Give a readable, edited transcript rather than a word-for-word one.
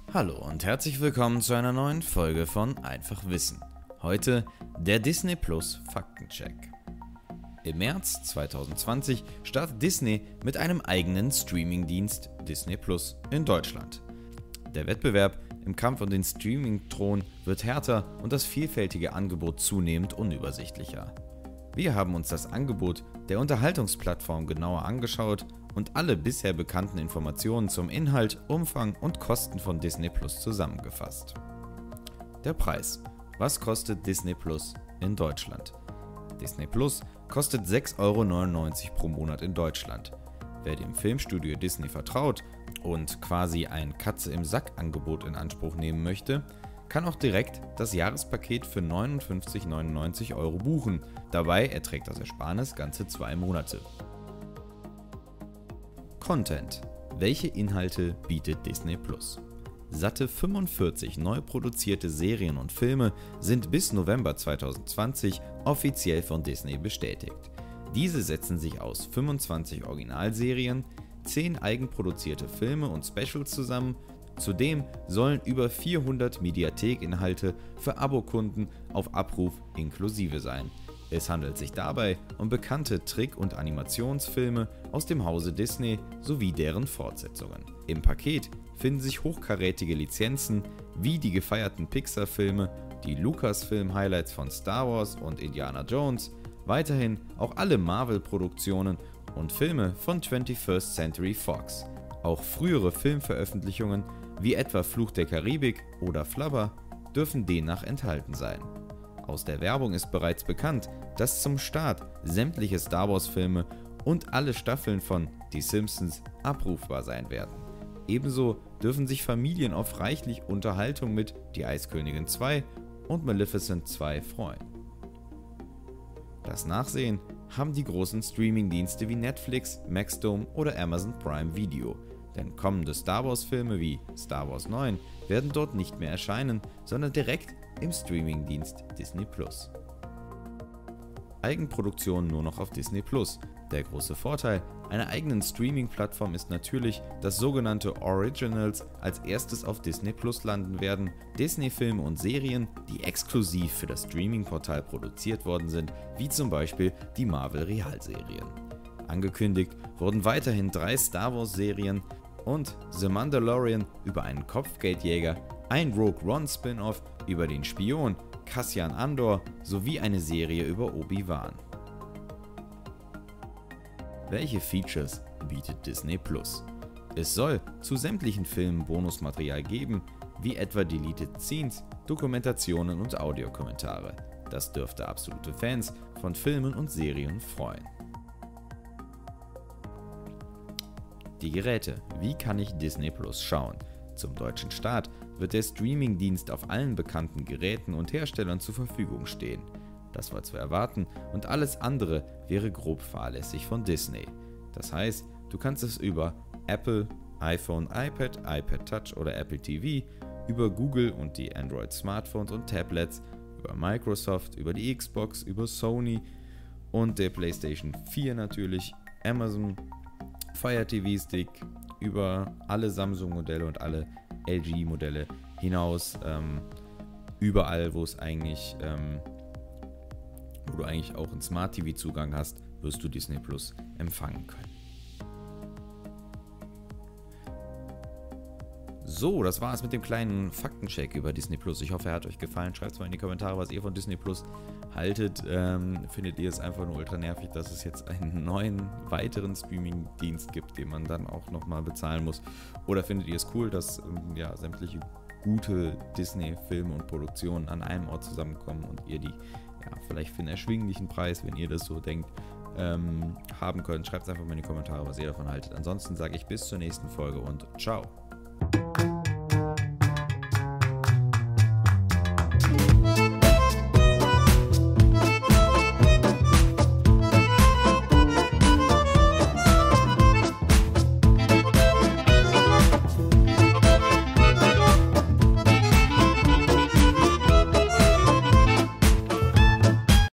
Hallo und herzlich willkommen zu einer neuen Folge von Einfach Wissen. Heute der Disney Plus Faktencheck. Im März 2020 startet Disney mit einem eigenen Streamingdienst Disney Plus in Deutschland. Der Wettbewerb im Kampf um den Streaming-Thron wird härter und das vielfältige Angebot zunehmend unübersichtlicher. Wir haben uns das Angebot der Unterhaltungsplattform genauer angeschaut und alle bisher bekannten Informationen zum Inhalt, Umfang und Kosten von Disney Plus zusammengefasst. Der Preis. Was kostet Disney Plus in Deutschland? Disney Plus kostet 6,99 € pro Monat in Deutschland. Wer dem Filmstudio Disney vertraut und quasi ein Katze-im-Sack-Angebot in Anspruch nehmen möchte, kann auch direkt das Jahrespaket für 59,99 € buchen. Dabei erträgt das Ersparnis ganze 2 Monate. Content. Welche Inhalte bietet Disney Plus? Satte 45 neu produzierte Serien und Filme sind bis November 2020 offiziell von Disney bestätigt. Diese setzen sich aus 25 Originalserien, 10 eigenproduzierte Filme und Specials zusammen. Zudem sollen über 400 Mediathek-Inhalte für Abokunden auf Abruf inklusive sein. Es handelt sich dabei um bekannte Trick- und Animationsfilme aus dem Hause Disney sowie deren Fortsetzungen. Im Paket finden sich hochkarätige Lizenzen wie die gefeierten Pixar-Filme, die Lucasfilm-Highlights von Star Wars und Indiana Jones, weiterhin auch alle Marvel-Produktionen und Filme von 21st Century Fox. Auch frühere Filmveröffentlichungen wie etwa Fluch der Karibik oder Flubber dürfen demnach enthalten sein. Aus der Werbung ist bereits bekannt, dass zum Start sämtliche Star Wars Filme und alle Staffeln von Die Simpsons abrufbar sein werden. Ebenso dürfen sich Familien auf reichlich Unterhaltung mit Die Eiskönigin 2 und Maleficent 2 freuen. Das Nachsehen haben die großen Streaming-Dienste wie Netflix, Maxdome oder Amazon Prime Video. Denn kommende Star Wars Filme wie Star Wars 9 werden dort nicht mehr erscheinen, sondern direkt im Streamingdienst Disney Plus. Eigenproduktion nur noch auf Disney Plus. Der große Vorteil einer eigenen Streaming-Plattform ist natürlich, dass sogenannte Originals als erstes auf Disney Plus landen werden. Disney-Filme und Serien, die exklusiv für das Streaming-Portal produziert worden sind, wie zum Beispiel die Marvel-Realserien. Angekündigt wurden weiterhin 3 Star Wars-Serien und The Mandalorian über einen Kopfgeldjäger, ein Rogue One Spin-off über den Spion Cassian Andor sowie eine Serie über Obi-Wan. Welche Features bietet Disney Plus? Es soll zu sämtlichen Filmen Bonusmaterial geben, wie etwa Deleted Scenes, Dokumentationen und Audiokommentare. Das dürfte absolute Fans von Filmen und Serien freuen. Die Geräte. Wie kann ich Disney Plus schauen? Zum deutschen Start wird der Streamingdienst auf allen bekannten Geräten und Herstellern zur Verfügung stehen. Das war zu erwarten und alles andere wäre grob fahrlässig von Disney. Das heißt, du kannst es über Apple, iPhone, iPad, iPad Touch oder Apple TV, über Google und die Android Smartphones und Tablets, über Microsoft, über die Xbox, über Sony und der PlayStation 4 natürlich, Amazon, Fire TV Stick, über alle Samsung-Modelle und alle LG-Modelle hinaus, überall, wo du eigentlich auch einen Smart TV-Zugang hast, wirst du Disney Plus empfangen können. So, das war es mit dem kleinen Faktencheck über Disney Plus. Ich hoffe, er hat euch gefallen. Schreibt es mal in die Kommentare, was ihr von Disney Plus haltet. Findet ihr es einfach nur ultra nervig, dass es jetzt einen neuen, weiteren Streaming-Dienst gibt, den man dann auch nochmal bezahlen muss? Oder findet ihr es cool, dass sämtliche gute Disney-Filme und Produktionen an einem Ort zusammenkommen und ihr die vielleicht für einen erschwinglichen Preis, wenn ihr das so denkt, haben könnt? Schreibt es einfach mal in die Kommentare, was ihr davon haltet. Ansonsten sage ich bis zur nächsten Folge und ciao.